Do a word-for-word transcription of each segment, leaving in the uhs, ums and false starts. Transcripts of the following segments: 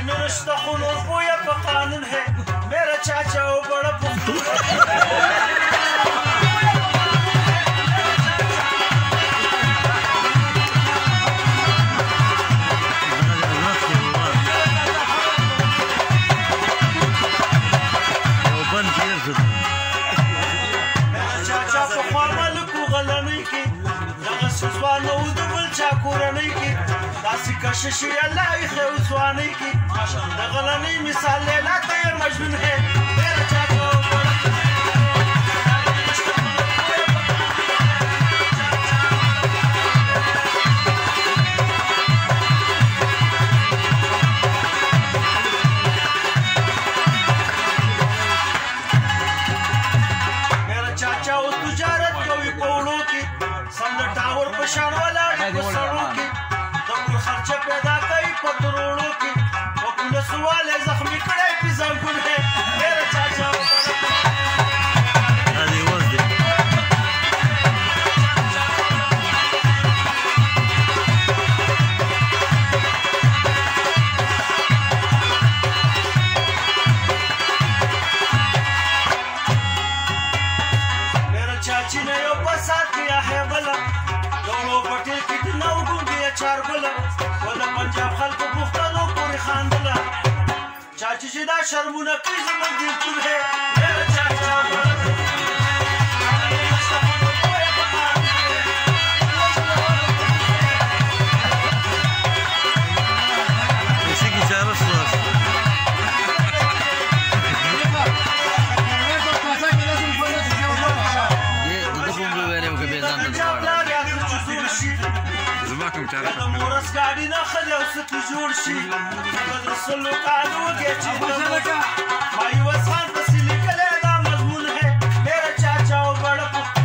में रिश्ता खून और बोया का कानून है मेरा चाचा वो बड़ा पुख्तू मेरा चाचा को मामल को गलनी की सुज़वानो उदबल चाकुरनी की दासी कशिशी अल्लाह इखे उस्वानी की दगलनी मिसाल लेना तो ये मजनून है मेरा चाचा मेरा चाचा उस तुजारत कोई पौड़ों की समझ टावर पशान वाला सड़ों की तो कुल खर्चे पैदा कई पत्रोड़ों की वो पुलिस वाले जख्मी कड़े पिज़ागुन है मेरा चाचा मेरा चाची ने यो बसा किया है भला दोनों पटे कितना उगूंगे चार गुला वाला पंजाब खल्क पुख्तनों पूरी खानदला चाची जिदा शर्मुना की ज़िम्मेदारी दिल तुम है मेरा चाचा इसी की चारों सुनास ये इधर बुम्बे वाले को बेजान زماكم تعرف مورس قاعدين ناخذ وست جور شي الرسل قالوا جيتي ما يوصل بس اللي كلام مضمون है मेरा चाचा वो बड़ा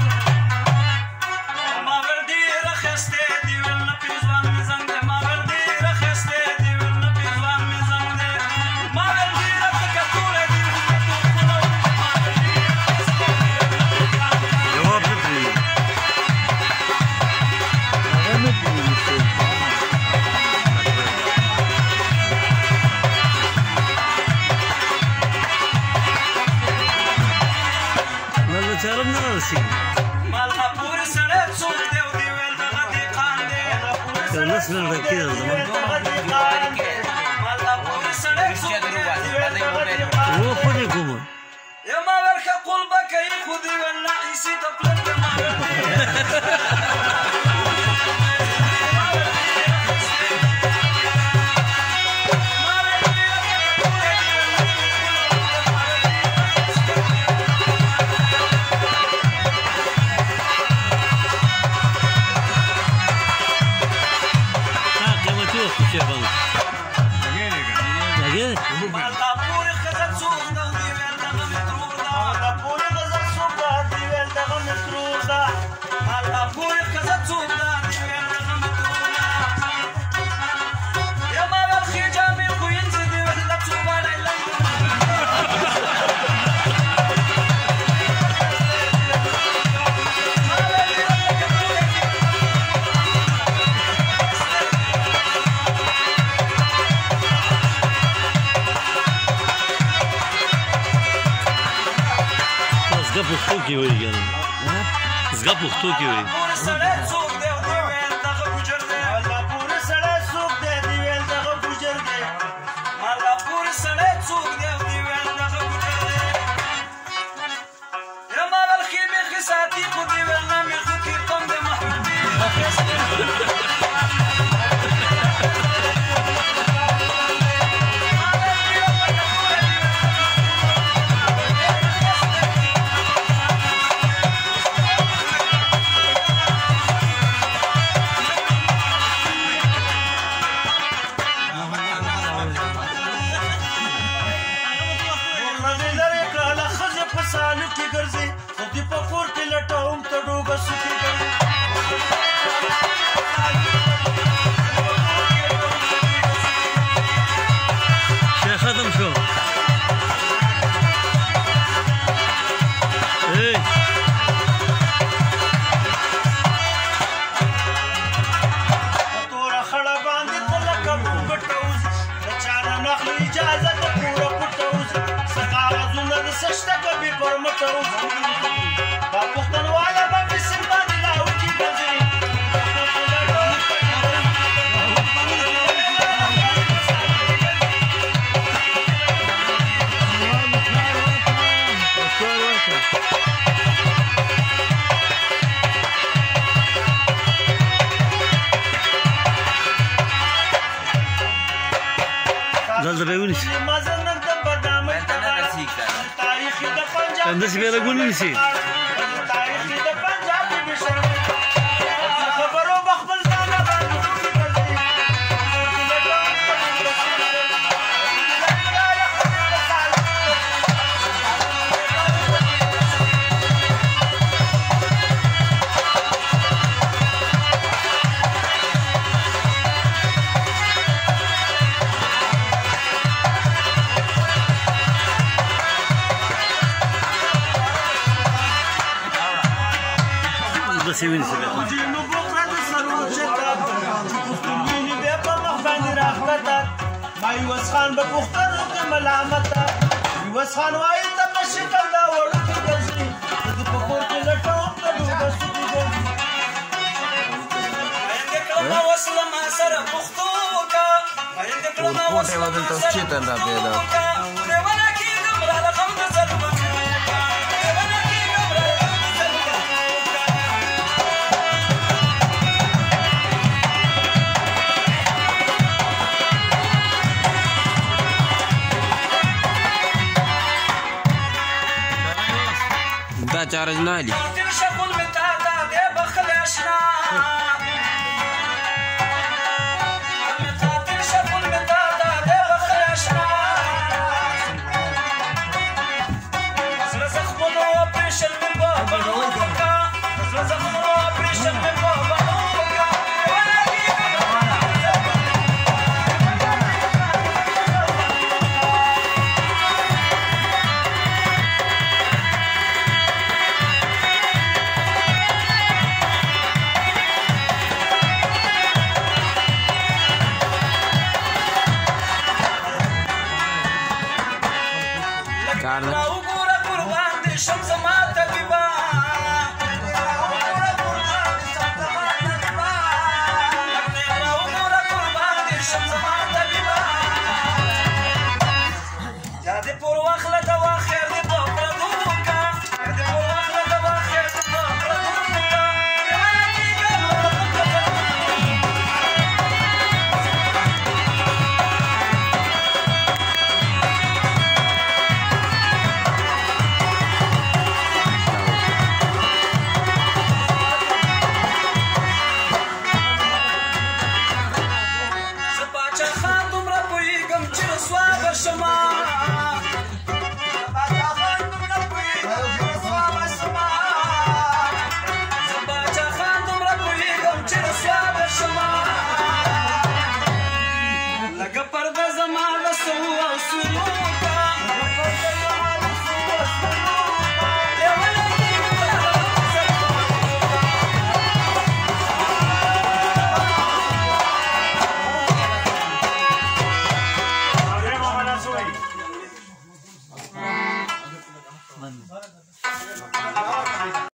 ما ولدي رخصتي دي ولا بيزوان مزنگ ما ولدي رخصتي دي ولا بيزوان مزنگ ما ولدي رخصتي دي جواب ندري والله تعرفنا راسي مالها بور سنة صوت دي ودي وين غادي قاندي الناس اللي كذا زمان مالها بور سنة صوت دي وين غادي قاندي هو خذكم يا ما بالك قلبك يخذي ولا عيسي تقلب ما پښتو کې وایي ګان زګه پښتو کې وایي نخلي اجازه د پوره پټوز سکاغذونه د سشته کوي پر مټوز په پښتونواله باندې سیمه دی لاو کی بځي دلته به ونیسي همداسې بیا لږ ونیسي همداسې ونیسي بیا مایوس خان به پوښتنو کې ملامته مایوس خان وایي ته په شکل دا وړوکي ګرځي زه په کور کې لټوم د ډوډۍ سوکي ګرځي آینده کړمه وصله ما سره پښتو کا آینده کړمه وصله ما سره پښتو کا دیوانه کېږم راله غم د ظلمه چارج نه علي Shema